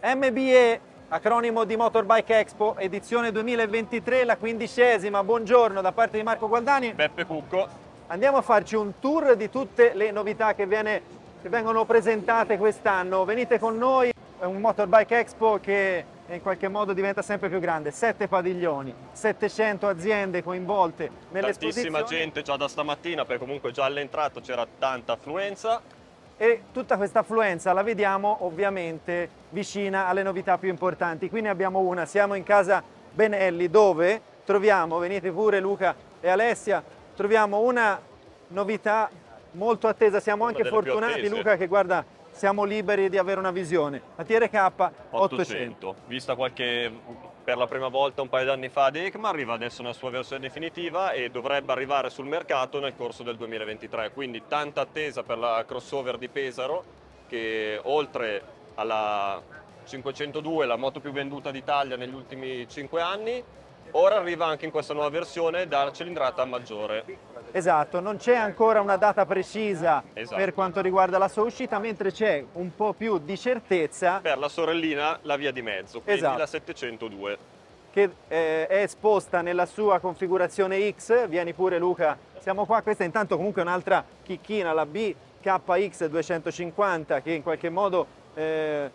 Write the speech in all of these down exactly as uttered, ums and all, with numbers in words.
M B E, acronimo di Motorbike Expo, edizione duemilaventitré, la quindicesima. Buongiorno da parte di Marco Gualdani. Beppe Cucco. Andiamo a farci un tour di tutte le novità che, viene, che vengono presentate quest'anno. Venite con noi, è un Motorbike Expo che in qualche modo diventa sempre più grande. Sette padiglioni, settecento aziende coinvolte nell'esposizione. Tantissima gente già da stamattina, perché comunque già all'entrato c'era tanta affluenza. E tutta questa affluenza la vediamo ovviamente vicina alle novità più importanti. Qui ne abbiamo una, siamo in casa Benelli dove troviamo, venite pure Luca e Alessia, troviamo una novità molto attesa, siamo Una anche delle più fortunati attese. Luca che guarda, siamo liberi di avere una visione. La T R K ottocento. ottocento. Vista qualche, per la prima volta un paio d'anni fa ad EICMA, arriva adesso nella sua versione definitiva e dovrebbe arrivare sul mercato nel corso del duemilaventitré, quindi tanta attesa per la crossover di Pesaro che oltre alla cinquecentodue, la moto più venduta d'Italia negli ultimi cinque anni, ora arriva anche in questa nuova versione da cilindrata maggiore. Esatto, non c'è ancora una data precisa Esatto. per quanto riguarda la sua uscita, mentre c'è un po' più di certezza Per la sorellina la via di mezzo, quindi Esatto. la settecentodue. che eh, è esposta nella sua configurazione X. Vieni pure Luca, siamo qua. Questa intanto comunque è un'altra chicchina, la B K X duecentocinquanta, che in qualche modo eh,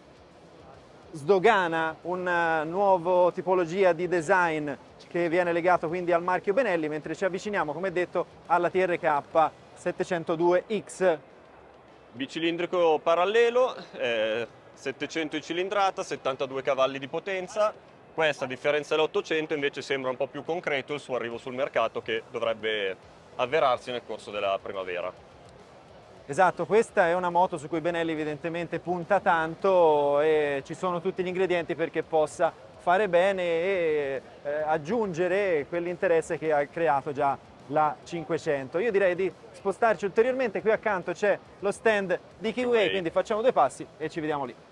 sdogana una nuova tipologia di design che viene legato quindi al marchio Benelli, mentre ci avviciniamo, come detto, alla T R K settecentodue X. Bicilindrico parallelo, eh, settecento di cilindrata, settantadue cavalli di potenza. Questa, a differenza dell'ottocento, invece sembra un po' più concreto il suo arrivo sul mercato, che dovrebbe avverarsi nel corso della primavera. Esatto, questa è una moto su cui Benelli evidentemente punta tanto e ci sono tutti gli ingredienti perché possa fare bene e eh, aggiungere quell'interesse che ha creato già la cinquecento. Io direi di spostarci ulteriormente, qui accanto c'è lo stand di Keyway, Keyway. quindi facciamo due passi e ci vediamo lì.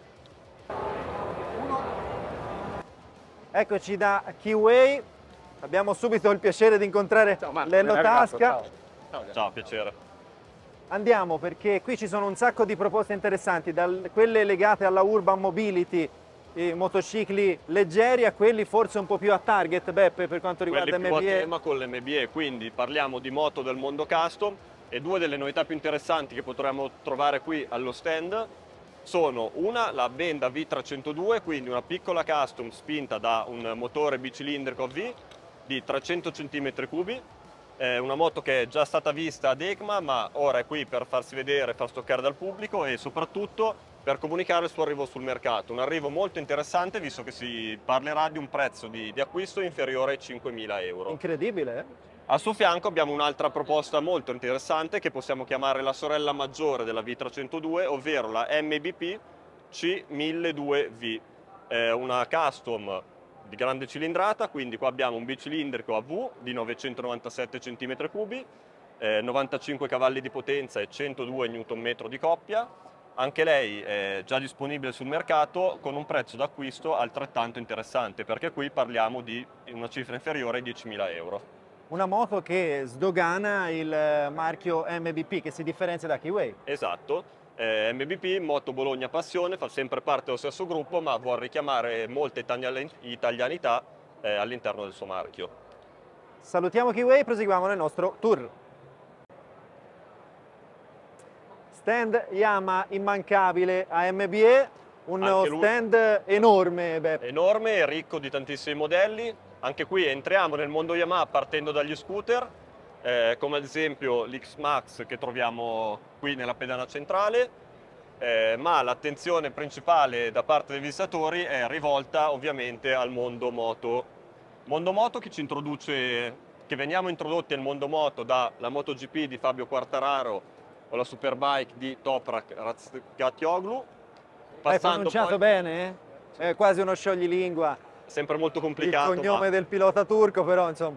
Eccoci da Keyway, abbiamo subito il piacere di incontrare Lello Tasca. Ciao, piacere. Andiamo perché qui ci sono un sacco di proposte interessanti, da quelle legate alla urban mobility, i motocicli leggeri, a quelli forse un po' più a target, Beppe, per quanto riguarda Quelli più a M B E. tema con l'M B E, quindi parliamo di moto del mondo custom e due delle novità più interessanti che potremo trovare qui allo stand sono una, la Benda V trecentodue, quindi una piccola custom spinta da un motore bicilindrico V di trecento centimetri cubi, è una moto che è già stata vista ad EICMA ma ora è qui per farsi vedere, far stoccare dal pubblico e soprattutto per comunicare il suo arrivo sul mercato. Un arrivo molto interessante visto che si parlerà di un prezzo di, di acquisto inferiore ai cinquemila euro. Incredibile, eh? Al suo fianco abbiamo un'altra proposta molto interessante che possiamo chiamare la sorella maggiore della V trecentodue, ovvero la M B P C milleduecento V, è una custom di grande cilindrata, quindi qua abbiamo un bicilindrico a V di novecentonovantasette centimetri cubi, eh, novantacinque cavalli di potenza e centodue newton metro di coppia. Anche lei è già disponibile sul mercato con un prezzo d'acquisto altrettanto interessante, perché qui parliamo di una cifra inferiore ai diecimila euro. Una moto che sdogana il marchio M B P, che si differenzia da Keyway. Esatto, eh, M B P, Moto Bologna Passione, fa sempre parte dello stesso gruppo, ma vuole richiamare molte italiani- italianità eh, all'interno del suo marchio. Salutiamo Keyway e proseguiamo nel nostro tour. Stand Yamaha immancabile a M B E, uno Anche lui- stand enorme, Beppe. Enorme e ricco di tantissimi modelli. Anche qui entriamo nel mondo Yamaha partendo dagli scooter, eh, come ad esempio l'X Max che troviamo qui nella pedana centrale, eh, ma l'attenzione principale da parte dei visitatori è rivolta ovviamente al mondo moto. Mondo moto che ci introduce, che veniamo introdotti al mondo moto dalla MotoGP di Fabio Quartararo o la Superbike di Toprak Razgatlioglu. Hai pronunciato poi, bene? Eh? È quasi uno scioglilingua. sempre molto Il complicato, cognome ma del pilota turco, però insomma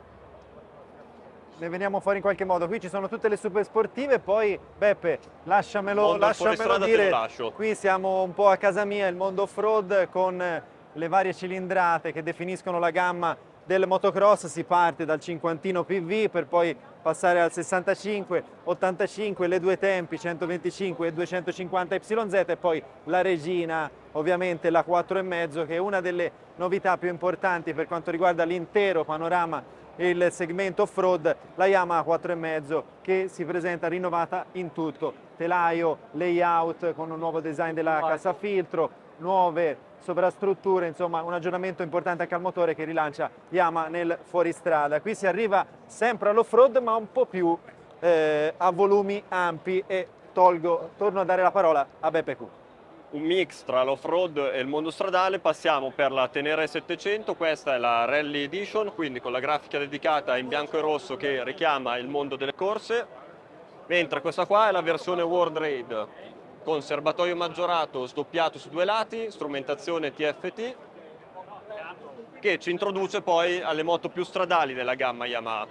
ne veniamo fuori in qualche modo. Qui ci sono tutte le super sportive, poi Beppe, lasciamelo, Mondo lasciamelo fuoristrada te lo dire, lascio. qui siamo un po' a casa mia, il mondo off-road con le varie cilindrate che definiscono la gamma del motocross si parte dal cinquantino P V per poi passare al sessantacinque, ottantacinque, le due tempi centoventicinque e duecentocinquanta Y Z e poi la regina, ovviamente la quattro e mezzo, che è una delle novità più importanti per quanto riguarda l'intero panorama e il segmento off-road, la Yamaha quattro e mezzo che si presenta rinnovata in tutto, telaio, layout con un nuovo design della cassafiltro, nuove sovrastrutture, insomma un aggiornamento importante anche al motore che rilancia Yamaha nel fuoristrada. Qui si arriva sempre all'off-road ma un po' più eh, a volumi ampi e tolgo, torno a dare la parola a Beppe Cu. Un mix tra l'off-road e il mondo stradale, passiamo per la Tenere settecento, questa è la Rally Edition, quindi con la grafica dedicata in bianco e rosso che richiama il mondo delle corse, mentre questa qua è la versione World Raid, con serbatoio maggiorato sdoppiato su due lati, strumentazione T F T, che ci introduce poi alle moto più stradali della gamma Yamaha,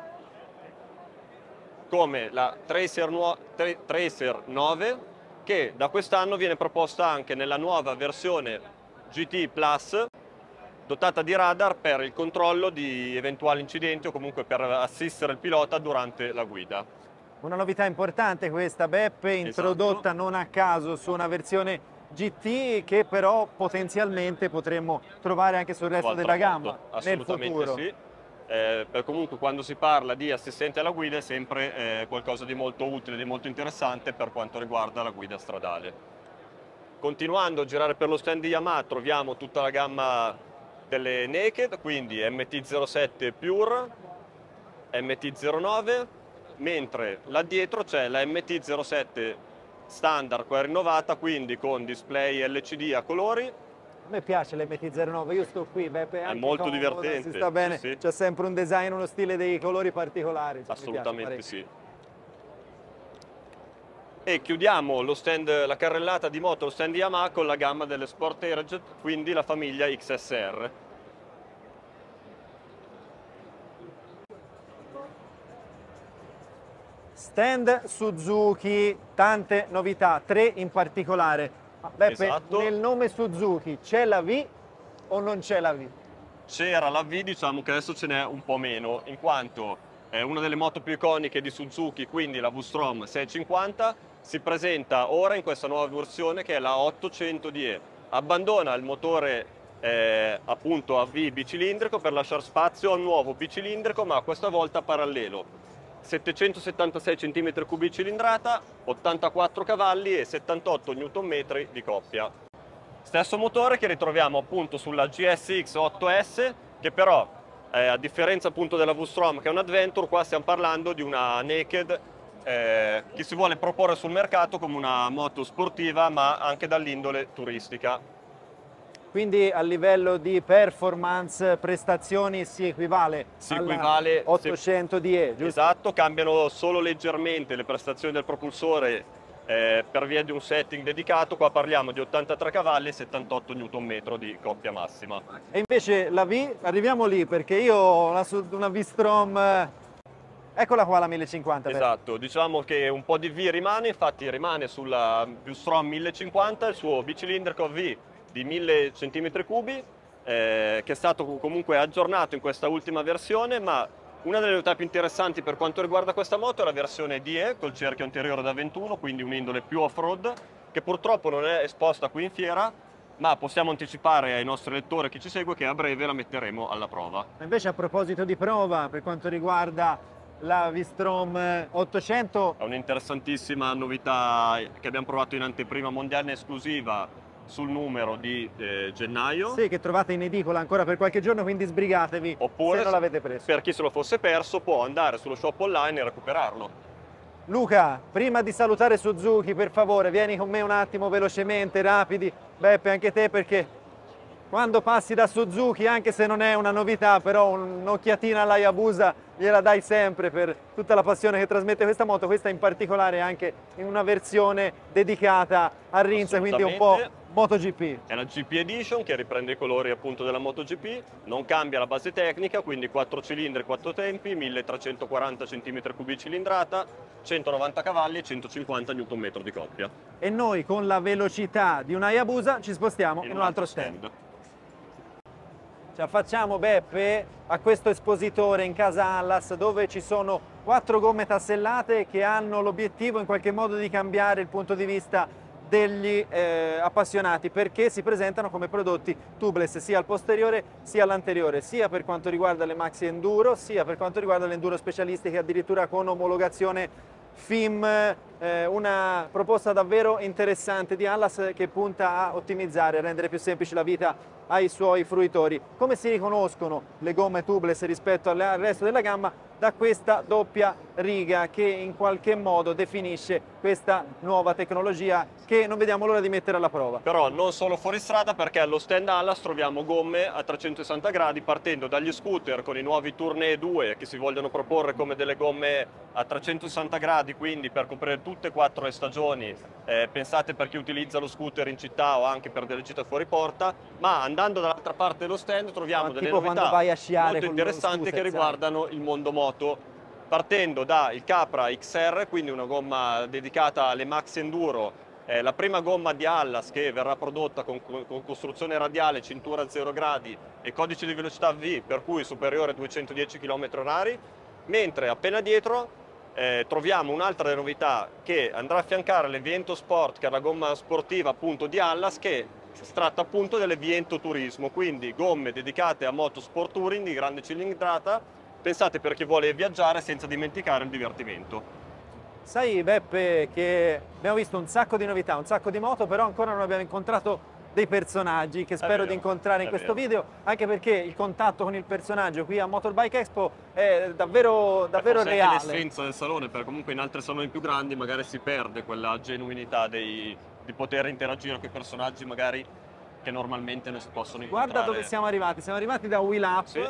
come la Tracer, Tracer nove, che da quest'anno viene proposta anche nella nuova versione G T Plus, dotata di radar per il controllo di eventuali incidenti o comunque per assistere il pilota durante la guida. Una novità importante questa, Beppe, introdotta esatto. non a caso su una versione G T che però potenzialmente potremmo trovare anche sul resto della gamma nel futuro. Sì. Eh, per comunque quando si parla di assistente alla guida è sempre eh, qualcosa di molto utile, di molto interessante per quanto riguarda la guida stradale. Continuando a girare per lo stand di Yamaha troviamo tutta la gamma delle Naked, quindi M T zero sette Pure, M T zero nove, mentre là dietro c'è la M T zero sette standard, quella rinnovata, quindi con display L C D a colori. A me piace l'M T zero nove, io sto qui, Beppe, è molto comodo, divertente. Si sta bene, sì, sì. C'è sempre un design, uno stile dei colori particolari. Cioè, assolutamente sì. E chiudiamo lo stand, la carrellata di moto, lo stand di Yamaha con la gamma delle Sport Airjet, quindi la famiglia X S R. Stand Suzuki, tante novità, tre in particolare. Beppe, esatto. Nel nome Suzuki c'è la V o non c'è la V? C'era la V, diciamo che adesso ce n'è un po' meno, in quanto è una delle moto più iconiche di Suzuki, quindi la V-Strom seicentocinquanta, si presenta ora in questa nuova versione che è la ottocento D E. Abbandona il motore eh, appunto a V bicilindrico per lasciare spazio a un nuovo bicilindrico, ma questa volta parallelo. settecentosettantasei centimetri cubi cilindrata, ottantaquattro cavalli e settantotto newton metri di coppia. Stesso motore che ritroviamo appunto sulla G S X otto S, che però eh, a differenza appunto della V-Strom che è un Adventure, qua stiamo parlando di una Naked eh, che si vuole proporre sul mercato come una moto sportiva ma anche dall'indole turistica. Quindi a livello di performance, prestazioni si equivale si equivale ottocento D E, giusto? Esatto, cambiano solo leggermente le prestazioni del propulsore eh, per via di un setting dedicato. Qua parliamo di ottantatré cavalli e settantotto newton metri di coppia massima. E invece la V, arriviamo lì perché io ho una, una V-Strom, eccola qua la millecinquanta. Esatto, diciamo che un po' di V rimane, infatti rimane sulla V-Strom millecinquanta, il suo bicilindrico V di mille centimetri cubi, eh, che è stato comunque aggiornato in questa ultima versione, ma una delle novità più interessanti per quanto riguarda questa moto è la versione D E col cerchio anteriore da ventuno, quindi un'indole più off-road, che purtroppo non è esposta qui in fiera, ma possiamo anticipare ai nostri lettori che ci segue che a breve la metteremo alla prova. Invece a proposito di prova, per quanto riguarda la V-Strom ottocento... È un'interessantissima novità che abbiamo provato in anteprima mondiale esclusiva sul numero di eh, gennaio. Sì, che trovate in edicola ancora per qualche giorno, quindi sbrigatevi. Oppure, se non l'avete preso. Per chi se lo fosse perso, può andare sullo shop online e recuperarlo. Luca, prima di salutare Suzuki, per favore, vieni con me un attimo velocemente, rapidi. Beppe, anche te, perché quando passi da Suzuki, anche se non è una novità, però un'occhiatina all'Hayabusa gliela dai sempre per tutta la passione che trasmette questa moto, questa in particolare anche in una versione dedicata a Rins, quindi un po' MotoGP. È la G P Edition che riprende i colori appunto della MotoGP, non cambia la base tecnica, quindi quattro cilindri, quattro tempi, milletrecentoquaranta centimetri cubi cilindrata, centonovanta cavalli e centocinquanta newton metri di coppia. E noi con la velocità di un Hayabusa ci spostiamo in, in un altro stand. stand. Ci affacciamo, Beppe, a questo espositore in casa Allas dove ci sono quattro gomme tassellate che hanno l'obiettivo in qualche modo di cambiare il punto di vista degli eh, appassionati, perché si presentano come prodotti tubeless sia al posteriore sia all'anteriore, sia per quanto riguarda le maxi enduro sia per quanto riguarda le enduro specialistiche, addirittura con omologazione F I M, eh, una proposta davvero interessante di Allas che punta a ottimizzare e rendere più semplice la vita ai suoi fruitori. Come si riconoscono le gomme tubeless rispetto al resto della gamma? Da questa doppia riga che in qualche modo definisce questa nuova tecnologia che non vediamo l'ora di mettere alla prova. Però non solo fuori strada, perché allo stand Allas troviamo gomme a trecentosessanta gradi, partendo dagli scooter con i nuovi Tournée due che si vogliono proporre come delle gomme a trecentosessanta gradi, quindi per coprire tutte e quattro le stagioni, eh, pensate per chi utilizza lo scooter in città o anche per delle gite fuori porta, ma andando dall'altra parte dello stand troviamo Ma delle tipo novità vai a sciare molto interessanti scooter, che riguardano il mondo moto, partendo dal Capra X R, quindi una gomma dedicata alle Max Enduro, eh, la prima gomma di Allas che verrà prodotta con, con costruzione radiale, cintura zero gradi e codice di velocità V, per cui superiore a duecentodieci chilometri orari, mentre appena dietro eh, troviamo un'altra delle novità che andrà a affiancare le Viento Sport, che è la gomma sportiva appunto di Allas, che si tratta appunto delle Viento Turismo, quindi gomme dedicate a motorsport touring di grande cilindrata, pensate per chi vuole viaggiare senza dimenticare il divertimento. Sai, Beppe, che abbiamo visto un sacco di novità, un sacco di moto, però ancora non abbiamo incontrato dei personaggi che spero vero, di incontrare in è questo vero. video, anche perché il contatto con il personaggio qui a Motorbike Expo è davvero, davvero Forse reale. anche l'essenza del salone, perché comunque in altri saloni più grandi magari si perde quella genuinità dei, di poter interagire con i personaggi magari che normalmente non si possono incontrare. Guarda dove siamo arrivati, siamo arrivati da Wheel Up, Sì.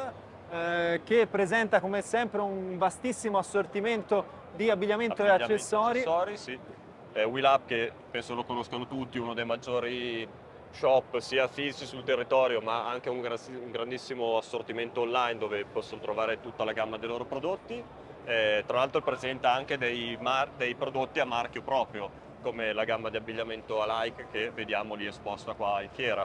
eh, che presenta come sempre un vastissimo assortimento di abbigliamento, Abbigliamento, e accessori. accessori sì. eh, Wheel Up, che penso lo conoscano tutti, uno dei maggiori shop sia fisici sul territorio ma anche un, gra un grandissimo assortimento online dove possono trovare tutta la gamma dei loro prodotti. Eh, tra l'altro presenta anche dei, dei prodotti a marchio proprio, come la gamma di abbigliamento Alike che vediamo lì esposta qua in fiera.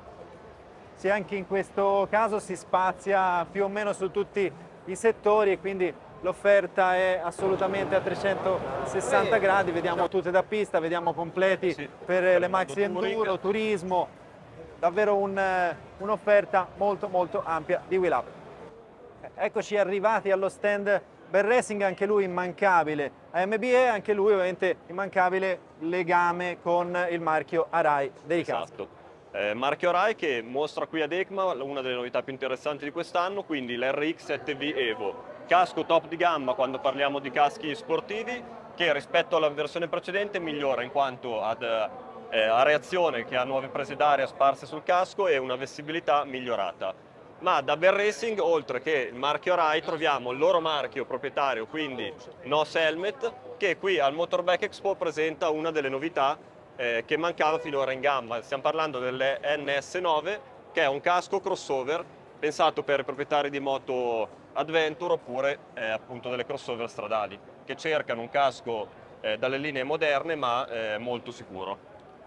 Sì, anche in questo caso si spazia più o meno su tutti i settori e quindi l'offerta è assolutamente a trecentosessanta gradi, vediamo tutte da pista, vediamo completi Sì, per per le il maxi mondo touring. enduro, turismo, davvero un'offerta molto molto ampia di Wheel Up. Eccoci arrivati allo stand Bell Racing, anche lui immancabile A M B E, anche lui ovviamente immancabile legame con il marchio Arai dei caschi. Esatto. Eh, marchio Arai che mostra qui ad EICMA una delle novità più interessanti di quest'anno, quindi l'R X sette V Evo, casco top di gamma quando parliamo di caschi sportivi, che rispetto alla versione precedente migliora in quanto ad eh, a reazione, che ha nuove prese d'aria sparse sul casco e una vestibilità migliorata. Ma da Bell Racing, oltre che il marchio Arai, troviamo il loro marchio proprietario, quindi N O S Helmet, che qui al Motorbike Expo presenta una delle novità eh, che mancava finora in gamma. Stiamo parlando delle N S nove, che è un casco crossover pensato per i proprietari di moto adventure oppure eh, appunto delle crossover stradali, che cercano un casco eh, dalle linee moderne ma eh, molto sicuro.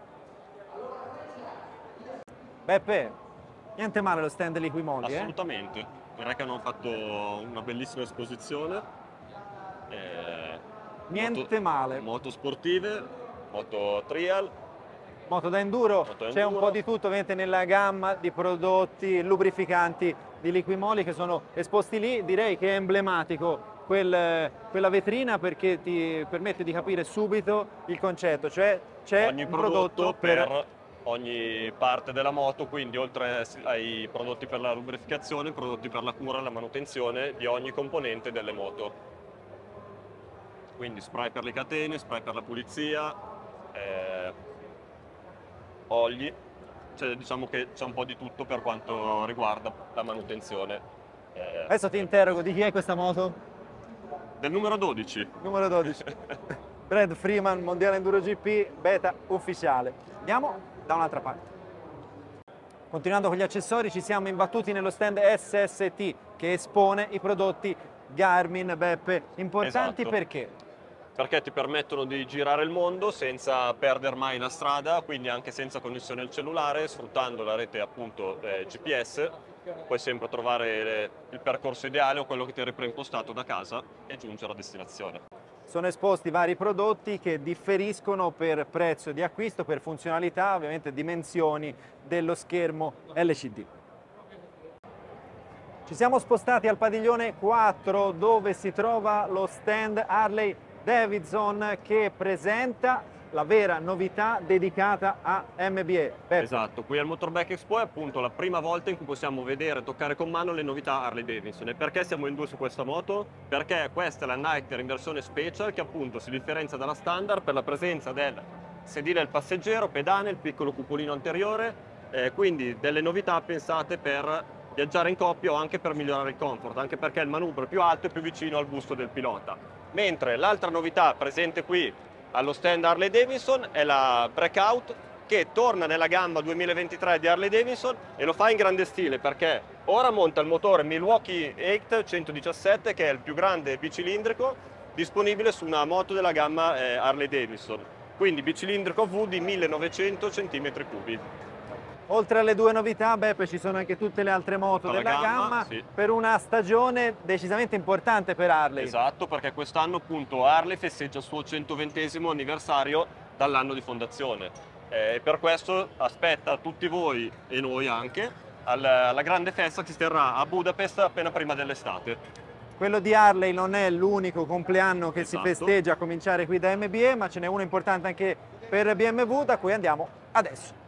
Beppe, niente male lo stand Liquimoli, eh? Assolutamente, direi che hanno fatto una bellissima esposizione. Eh, Niente moto, male. Moto sportive, moto trial. Moto da enduro, Moto c'è un enduro. po' di tutto ovviamente nella gamma di prodotti lubrificanti di Liquimoli che sono esposti lì. Direi che è emblematico quel, quella vetrina perché ti permette di capire subito il concetto, cioè c'è Ogni un prodotto, prodotto per, per... ogni parte della moto, quindi oltre ai prodotti per la lubrificazione, prodotti per la cura e la manutenzione di ogni componente delle moto. Quindi spray per le catene, spray per la pulizia, eh, oli, cioè, diciamo che c'è un po' di tutto per quanto riguarda la manutenzione. Eh, Adesso ti interrogo, di chi è questa moto? del numero dodici. Numero dodici. Brad Freeman, Mondiale Enduro G P, beta ufficiale. Andiamo da un'altra parte. Continuando con gli accessori, ci siamo imbattuti nello stand S S T che espone i prodotti Garmin, Beppe, importanti. Esatto. Perché? Perché ti permettono di girare il mondo senza perdere mai la strada, quindi anche senza connessione al cellulare, sfruttando la rete appunto eh, G P S, puoi sempre trovare le, il percorso ideale o quello che ti eri preimpostato da casa e giungere a destinazione. Sono esposti vari prodotti che differiscono per prezzo di acquisto, per funzionalità, ovviamente dimensioni dello schermo L C D. Ci siamo spostati al padiglione quattro dove si trova lo stand Harley Davidson che presenta la vera novità dedicata a M B A. Beppe. Esatto, qui al Motorbike Expo è appunto la prima volta in cui possiamo vedere e toccare con mano le novità Harley Davidson. E perché siamo in due su questa moto? Perché questa è la Nightmare in versione special che appunto si differenzia dalla standard per la presenza del sedile del passeggero, pedane, il piccolo cupolino anteriore, eh, quindi delle novità pensate per viaggiare in coppia o anche per migliorare il comfort, anche perché il manubrio è più alto e più vicino al busto del pilota. Mentre l'altra novità presente qui allo stand Harley Davidson è la Breakout, che torna nella gamma duemilaventitré di Harley Davidson e lo fa in grande stile perché ora monta il motore Milwaukee otto centodiciassette, che è il più grande bicilindrico disponibile su una moto della gamma eh, Harley Davidson, quindi bicilindrico V di millenovecento centimetri cubi. Oltre alle due novità, Beppe, ci sono anche tutte le altre moto Alla della gamma, gamma, sì. Per una stagione decisamente importante per Harley. Esatto, perché quest'anno appunto Harley festeggia il suo centoventesimo anniversario dall'anno di fondazione eh, e per questo aspetta tutti voi e noi anche alla, alla grande festa che si terrà a Budapest appena prima dell'estate. Quello di Harley non è l'unico compleanno che Esatto. si festeggia a cominciare qui da M B A, ma ce n'è uno importante anche per B M W, da cui andiamo adesso.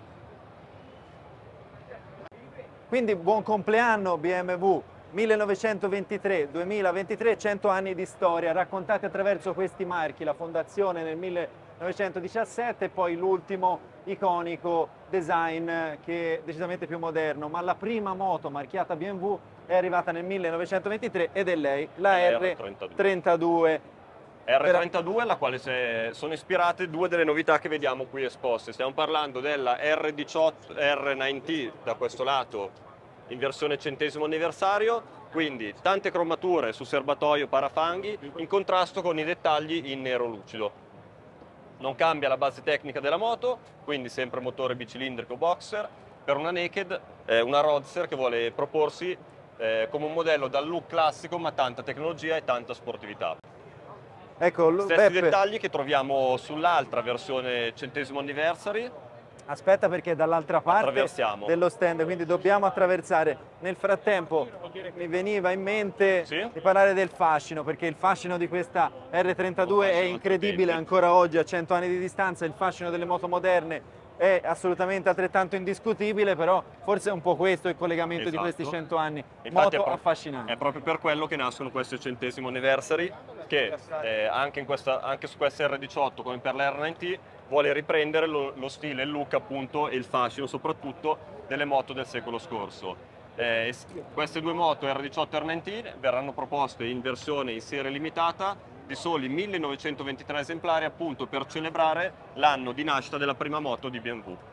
Quindi buon compleanno B M W, millenovecentoventitré duemilaventitré, cento anni di storia, raccontati attraverso questi marchi, la fondazione nel millenovecentodiciassette e poi l'ultimo iconico design che è decisamente più moderno, ma la prima moto marchiata B M W è arrivata nel millenovecentoventitré ed è lei, la R trentadue. R trentadue alla quale sono ispirate due delle novità che vediamo qui esposte. Stiamo parlando della R diciotto R nove T da questo lato in versione centesimo anniversario, quindi tante cromature su serbatoio parafanghi in contrasto con i dettagli in nero lucido. Non cambia la base tecnica della moto, quindi sempre motore bicilindrico boxer per una naked, eh, una roadster che vuole proporsi eh, come un modello dal look classico ma tanta tecnologia e tanta sportività. Ecco, Stessi Beppe, dettagli che troviamo sull'altra versione centesimo anniversary. aspetta perché è dall'altra parte Attraversiamo. dello stand, quindi dobbiamo attraversare. Nel frattempo mi veniva in mente Sì? di parlare del fascino, perché il fascino di questa R trentadue è fascino incredibile altrettanto. ancora oggi a cento anni di distanza, il fascino delle moto moderne è assolutamente altrettanto indiscutibile, però forse è un po' questo il collegamento Esatto. di questi cento anni. Infatti Moto è proprio, affascinante. È proprio per quello che nascono questi centesimo anniversary, che eh, anche, in questa, anche su questa R diciotto come per la R nove T vuole riprendere lo, lo stile, il look appunto e il fascino soprattutto delle moto del secolo scorso. Eh, queste due moto R diciotto e R nove T verranno proposte in versione in serie limitata di soli millenovecentoventitré esemplari appunto per celebrare l'anno di nascita della prima moto di B M W.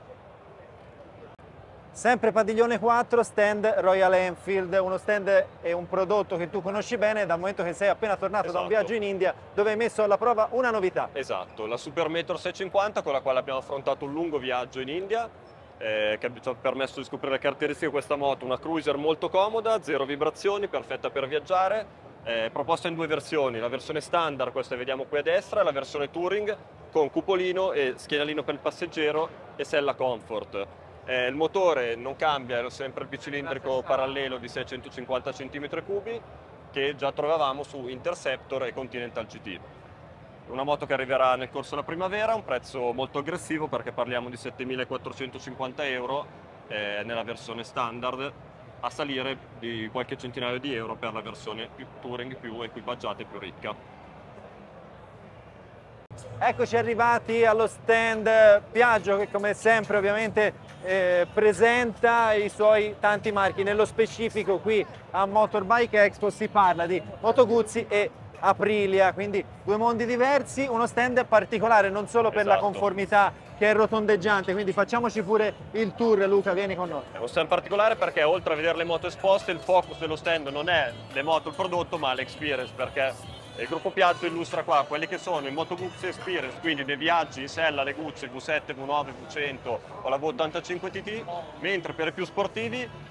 Sempre padiglione quattro, stand Royal Enfield, uno stand e un prodotto che tu conosci bene dal momento che sei appena tornato Esatto. da un viaggio in India dove hai messo alla prova una novità. Esatto, la Super Metro seicentocinquanta con la quale abbiamo affrontato un lungo viaggio in India eh, che ci ha permesso di scoprire le caratteristiche di questa moto, una cruiser molto comoda, zero vibrazioni, perfetta per viaggiare, eh, proposta in due versioni, la versione standard, questa che vediamo qui a destra, e la versione touring con cupolino e schienalino per il passeggero e sella comfort. Eh, il motore non cambia, è sempre il bicilindrico parallelo di seicentocinquanta centimetri cubi che già trovavamo su Interceptor e Continental G T. Una moto che arriverà nel corso della primavera, un prezzo molto aggressivo perché parliamo di settemilaquattrocentocinquanta euro eh, nella versione standard, a salire di qualche centinaio di euro per la versione più touring, più equipaggiata e più ricca. Eccoci arrivati allo stand Piaggio che come sempre ovviamente eh, presenta i suoi tanti marchi. Nello specifico qui a Motorbike Expo si parla di Moto Guzzi e Aprilia, quindi due mondi diversi, uno stand particolare non solo per Esatto. la conformità che è rotondeggiante, quindi facciamoci pure il tour. Luca, vieni con noi. È uno stand particolare perché oltre a vedere le moto esposte il focus dello stand non è le moto, il prodotto, ma l'experience, perché il gruppo Piaggio illustra qua quelli che sono i Moto Guzzi Experience, quindi dei viaggi in sella, le Guzzi V sette, V nove, V cento o la V ottantacinque T T, mentre per i più sportivi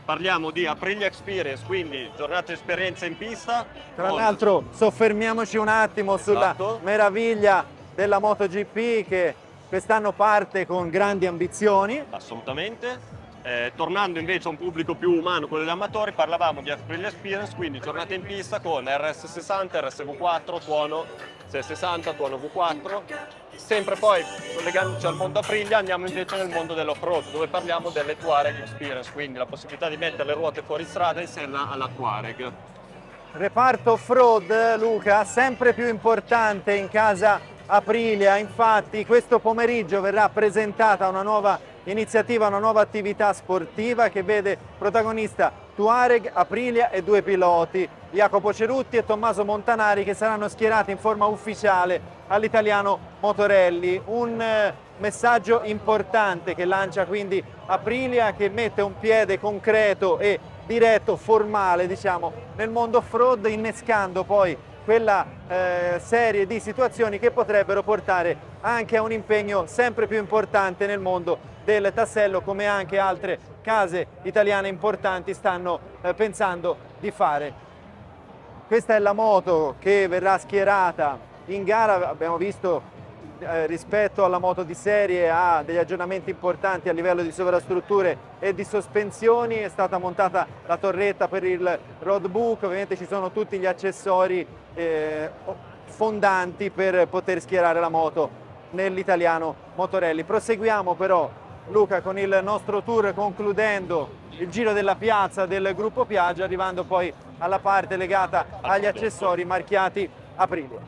parliamo di Aprilia Experience, quindi giornata di esperienza in pista. Tra l'altro soffermiamoci un attimo sulla Esatto. meraviglia della MotoGP che quest'anno parte con grandi ambizioni. Assolutamente. Eh, tornando invece a un pubblico più umano, quello degli amatori, parlavamo di Aprilia Experience, quindi giornata in pista con R S sessanta, R S V quattro, tuono sessanta, tuono V quattro. Sempre poi, collegandoci al mondo Aprilia, andiamo invece nel mondo dell'off-road, dove parliamo delle Touareg Experience, quindi la possibilità di mettere le ruote fuori strada insieme alla Touareg. Reparto off-road, Luca, sempre più importante in casa Aprilia. Infatti questo pomeriggio verrà presentata una nuova iniziativa, una nuova attività sportiva che vede protagonista Touareg, Aprilia e due piloti, Jacopo Cerutti e Tommaso Montanari, che saranno schierati in forma ufficiale all'Italiano Motorelli. Un eh, messaggio importante che lancia quindi Aprilia, che mette un piede concreto e diretto, formale, diciamo, nel mondo off-road, innescando poi quella eh, serie di situazioni che potrebbero portare anche a un impegno sempre più importante nel mondo del tassello, come anche altre case italiane importanti stanno eh, pensando di fare. Questa è la moto che verrà schierata in gara. Abbiamo visto eh, rispetto alla moto di serie ha degli aggiornamenti importanti a livello di sovrastrutture e di sospensioni. È stata montata la torretta per il roadbook, ovviamente ci sono tutti gli accessori eh, fondanti per poter schierare la moto nell'Italiano Motorelli. Proseguiamo però, Luca, con il nostro tour, concludendo il giro della piazza del gruppo Piaggio, arrivando poi alla parte legata agli accessori marchiati Aprilia.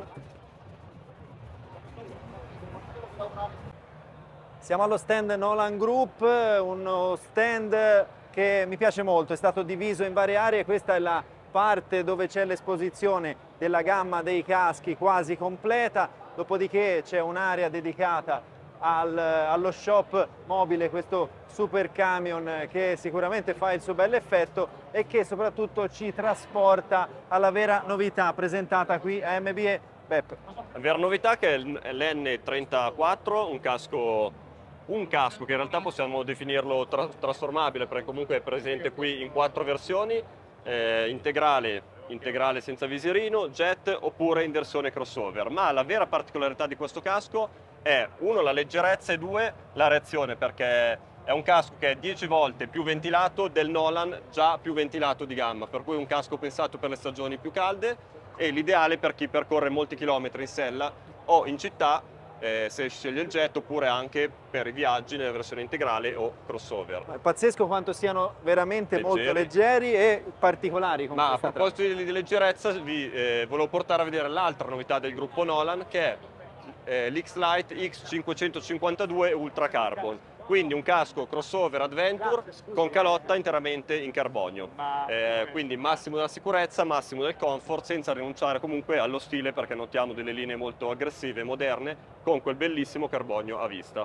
Siamo allo stand Nolan Group, uno stand che mi piace molto, è stato diviso in varie aree. Questa è la parte dove c'è l'esposizione della gamma dei caschi quasi completa, dopodiché c'è un'area dedicata Al, allo shop mobile, questo super camion che sicuramente fa il suo bel effetto e che soprattutto ci trasporta alla vera novità presentata qui a M B E. Beppe. La vera novità che è l'N trentaquattro, un casco, un casco che in realtà possiamo definirlo tra trasformabile, perché comunque è presente qui in quattro versioni, eh, integrale, integrale senza visierino, jet oppure in versione crossover. Ma la vera particolarità di questo casco è uno la leggerezza e due la reazione, perché è un casco che è dieci volte più ventilato del Nolan già più ventilato di gamma, per cui è un casco pensato per le stagioni più calde e l'ideale per chi percorre molti chilometri in sella o in città, eh, se sceglie il jet, oppure anche per i viaggi nella versione integrale o crossover. È pazzesco quanto siano veramente leggeri. molto leggeri e particolari. Con Ma a questa proposito di, di leggerezza, vi eh, volevo portare a vedere l'altra novità del gruppo Nolan, che è Eh, l'X-Lite X cinquecentocinquantadue Ultra Carbon, quindi un casco crossover adventure con calotta interamente in carbonio, eh, quindi massimo della sicurezza, massimo del comfort, senza rinunciare comunque allo stile, perché notiamo delle linee molto aggressive e moderne con quel bellissimo carbonio a vista.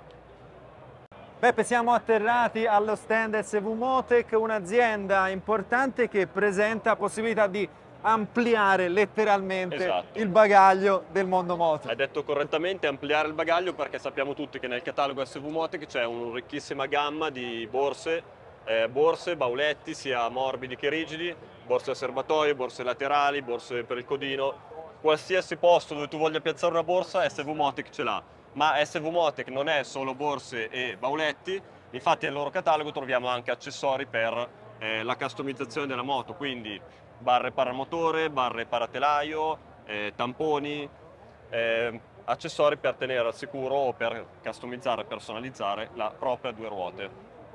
Beppe, siamo atterrati allo stand S V Motec, un'azienda importante che presenta possibilità di ampliare letteralmente Esatto. il bagaglio del mondo moto. Hai detto correttamente, ampliare il bagaglio, perché sappiamo tutti che nel catalogo S V Motec c'è una ricchissima gamma di borse, eh, borse, bauletti sia morbidi che rigidi, borse a serbatoio, borse laterali, borse per il codino. Qualsiasi posto dove tu voglia piazzare una borsa, S V Motec ce l'ha. Ma S V Motec non è solo borse e bauletti, infatti nel loro catalogo troviamo anche accessori per eh, la customizzazione della moto, quindi barre paramotore, barre paratelaio, eh, tamponi, eh, accessori per tenere al sicuro o per customizzare e personalizzare la propria due ruote.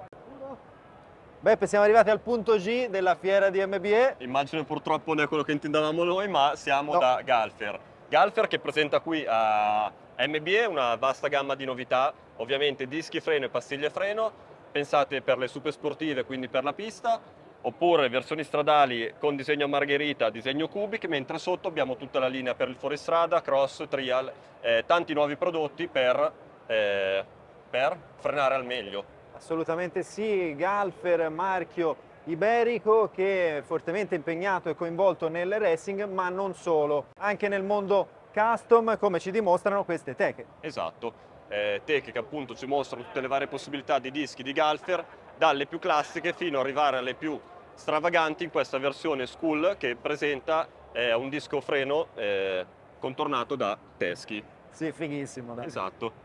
Beppe, siamo arrivati al punto G della fiera di M B E. Immagino purtroppo non è quello che intendavamo noi, ma siamo No. da Galfer. Galfer che presenta qui a M B E una vasta gamma di novità, ovviamente dischi freno e pastiglie freno, pensate per le super sportive, quindi per la pista, oppure versioni stradali con disegno a margherita, disegno cubic, mentre sotto abbiamo tutta la linea per il fuoristrada, cross, trial, eh, tanti nuovi prodotti per, eh, per frenare al meglio. Assolutamente sì, Galfer, marchio iberico che è fortemente impegnato e coinvolto nel racing, ma non solo, anche nel mondo custom, come ci dimostrano queste teche. Esatto, eh, teche che appunto ci mostrano tutte le varie possibilità di dischi di Galfer, dalle più classiche fino ad arrivare alle più stravaganti in questa versione School che presenta eh, un disco freno eh, contornato da teschi. Sì, fighissimo. Dai. Esatto.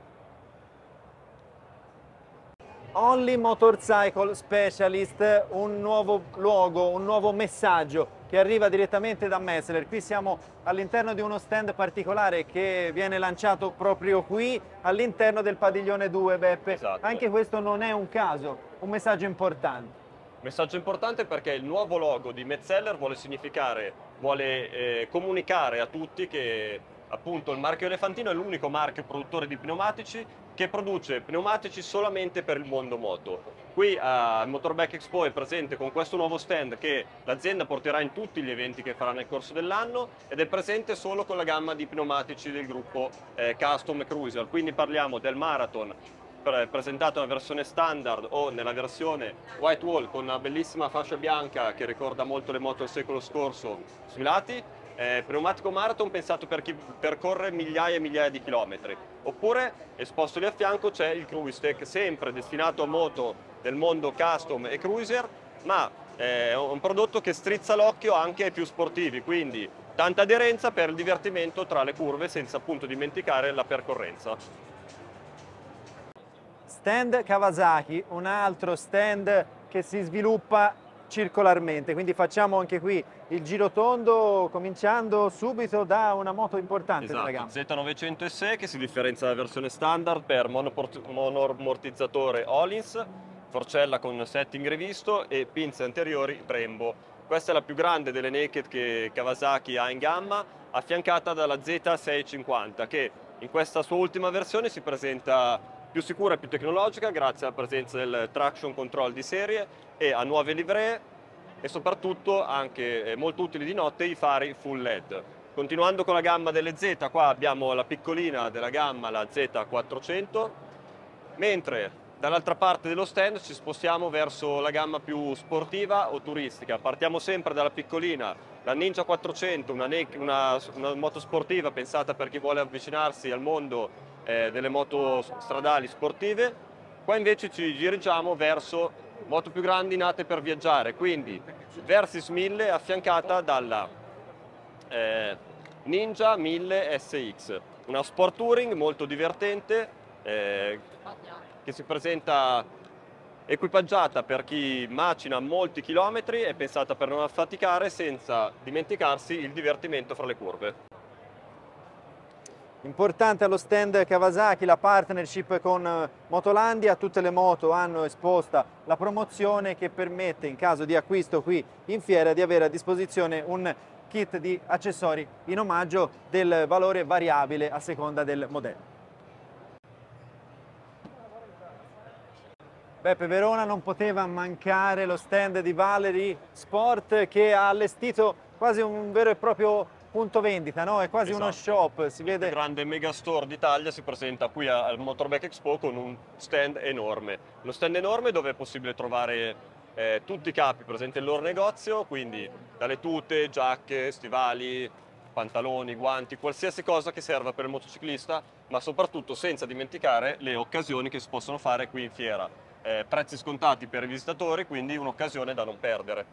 Only Motorcycle Specialist, un nuovo logo, un nuovo messaggio che arriva direttamente da Messler. Qui siamo all'interno di uno stand particolare che viene lanciato proprio qui all'interno del padiglione due, Beppe. Esatto. Anche questo non è un caso, un messaggio importante. Messaggio importante perché il nuovo logo di Metzeler vuole significare, vuole eh, comunicare a tutti che appunto il marchio Elefantino è l'unico marchio produttore di pneumatici che produce pneumatici solamente per il mondo moto. Qui a Motorbike Expo è presente con questo nuovo stand che l'azienda porterà in tutti gli eventi che farà nel corso dell'anno ed è presente solo con la gamma di pneumatici del gruppo eh, Custom e Cruiser. Quindi parliamo del Marathon presentato nella versione standard o nella versione white wall con una bellissima fascia bianca che ricorda molto le moto del secolo scorso sui lati, eh, pneumatico marathon pensato per chi percorre migliaia e migliaia di chilometri, oppure esposto lì a fianco c'è il Cruise Tech, sempre destinato a moto del mondo custom e cruiser, ma è un prodotto che strizza l'occhio anche ai più sportivi, quindi tanta aderenza per il divertimento tra le curve senza appunto dimenticare la percorrenza. Stand Kawasaki, un altro stand che si sviluppa circolarmente, quindi facciamo anche qui il giro tondo cominciando subito da una moto importante esatto, della gamma. Z novecento S E che si differenzia dalla versione standard per monoammortizzatore Öhlins, forcella con setting rivisto e pinze anteriori Brembo. Questa è la più grande delle naked che Kawasaki ha in gamma, affiancata dalla Z seicentocinquanta che in questa sua ultima versione si presenta più sicura e più tecnologica grazie alla presenza del traction control di serie e a nuove livree e soprattutto anche molto utili di notte i fari full L E D. Continuando con la gamma delle Z, qua abbiamo la piccolina della gamma, la Z quattrocento, mentre dall'altra parte dello stand ci spostiamo verso la gamma più sportiva o turistica. Partiamo sempre dalla piccolina, la Ninja quattrocento, una, una, una moto sportiva pensata per chi vuole avvicinarsi al mondo Eh, delle moto stradali sportive. Qua invece ci dirigiamo verso moto più grandi nate per viaggiare, quindi Versys mille affiancata dalla eh, Ninja mille S X, una sport touring molto divertente eh, che si presenta equipaggiata per chi macina molti chilometri e pensata per non affaticare senza dimenticarsi il divertimento fra le curve. Importante allo stand Kawasaki la partnership con Motolandia, tutte le moto hanno esposta la promozione che permette in caso di acquisto qui in fiera di avere a disposizione un kit di accessori in omaggio del valore variabile a seconda del modello. Beppe, Verona non poteva mancare lo stand di Valery Sport che ha allestito quasi un vero e proprio punto vendita, no? È quasi esatto. Uno shop, si il vede. Il più grande megastore d'Italia si presenta qui al Motorbike Expo con un stand enorme. Lo stand enorme dove è possibile trovare eh, tutti i capi presenti nel loro negozio, quindi dalle tute, giacche, stivali, pantaloni, guanti, qualsiasi cosa che serva per il motociclista, ma soprattutto senza dimenticare le occasioni che si possono fare qui in fiera. Eh, prezzi scontati per i visitatori, quindi un'occasione da non perdere.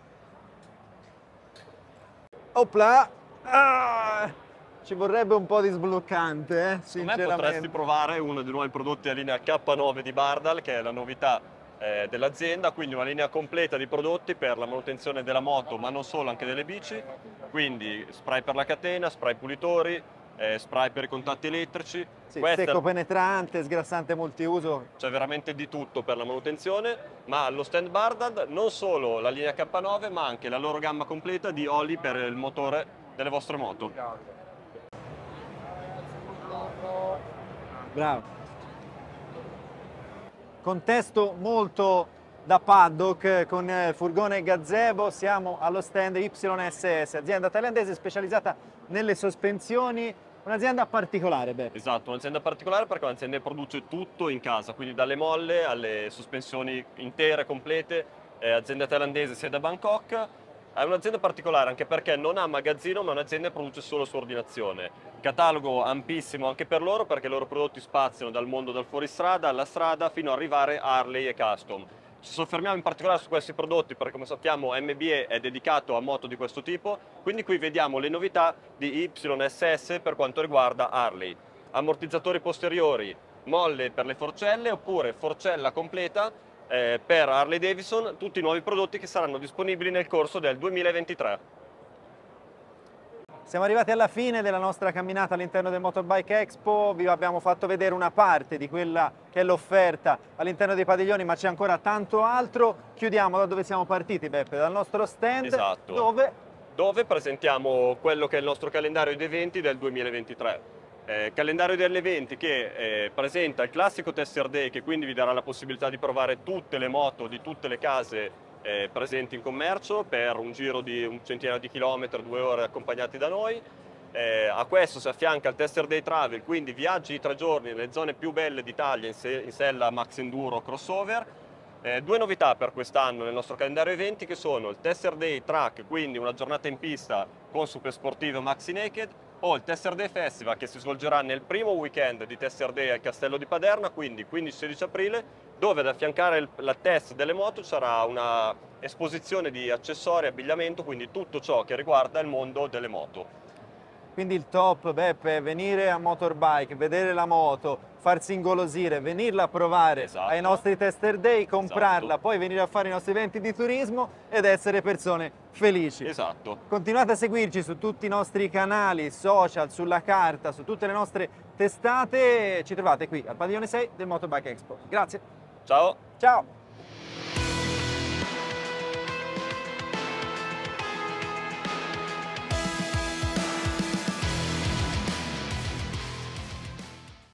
Opla! Ah, ci vorrebbe un po' di sbloccante, eh, sinceramente. Secondo me potresti provare uno dei nuovi prodotti a linea K nove di Bardal, che è la novità eh, dell'azienda, quindi una linea completa di prodotti per la manutenzione della moto, ma non solo, anche delle bici, quindi spray per la catena, spray pulitori, eh, spray per i contatti elettrici. Sì, Questa... secco penetrante, sgrassante multiuso. C'è veramente di tutto per la manutenzione, ma allo stand Bardal non solo la linea K nove, ma anche la loro gamma completa di oli per il motore delle vostre moto. Bravo. Contesto molto da paddock con il furgone gazebo, siamo allo stand Y S S, azienda thailandese specializzata nelle sospensioni, un'azienda particolare. Beh. Esatto, un'azienda particolare perché è un'azienda che produce tutto in casa, quindi dalle molle alle sospensioni intere, complete, eh, azienda thailandese sia da Bangkok. È un'azienda particolare anche perché non ha magazzino, ma è un'azienda che produce solo su ordinazione. Catalogo ampissimo anche per loro perché i loro prodotti spaziano dal mondo del fuoristrada alla strada fino ad arrivare a Harley e custom. Ci soffermiamo in particolare su questi prodotti perché, come sappiamo, M B A è dedicato a moto di questo tipo, quindi qui vediamo le novità di Y S S per quanto riguarda Harley. Ammortizzatori posteriori, molle per le forcelle oppure forcella completa eh, per Harley Davidson, tutti i nuovi prodotti che saranno disponibili nel corso del duemilaventitré. Siamo arrivati alla fine della nostra camminata all'interno del Motorbike Expo, vi abbiamo fatto vedere una parte di quella che è l'offerta all'interno dei padiglioni, ma c'è ancora tanto altro. Chiudiamo da dove siamo partiti, Beppe, dal nostro stand, esatto. dove... dove presentiamo quello che è il nostro calendario di eventi del duemilaventitré. Eh, calendario degli eventi che eh, presenta il classico Tester Day, che quindi vi darà la possibilità di provare tutte le moto di tutte le case Eh, presenti in commercio per un giro di un centinaio di chilometri, due ore accompagnati da noi. Eh, a questo si affianca il Tester Day Travel, quindi viaggi di tre giorni nelle zone più belle d'Italia in, se in sella Max Enduro Crossover. Eh, due novità per quest'anno nel nostro calendario eventi, che sono il Tester Day Track, quindi una giornata in pista con super sportivo Maxi Naked, o il Tester Day Festival, che si svolgerà nel primo weekend di Tester Day al Castello di Paderna, quindi quindici sedici aprile, dove ad affiancare il, la test delle moto sarà una esposizione di accessori e abbigliamento, quindi tutto ciò che riguarda il mondo delle moto. Quindi il top, Beppe, è venire a Motorbike, vedere la moto, farsi ingolosire, venirla a provare esatto. ai nostri Tester Day, comprarla, esatto. poi venire a fare i nostri eventi di turismo ed essere persone felici. Esatto. Continuate a seguirci su tutti i nostri canali social, sulla carta, su tutte le nostre testate. Ci trovate qui al padiglione sei del Motorbike Expo. Grazie. Ciao. Ciao.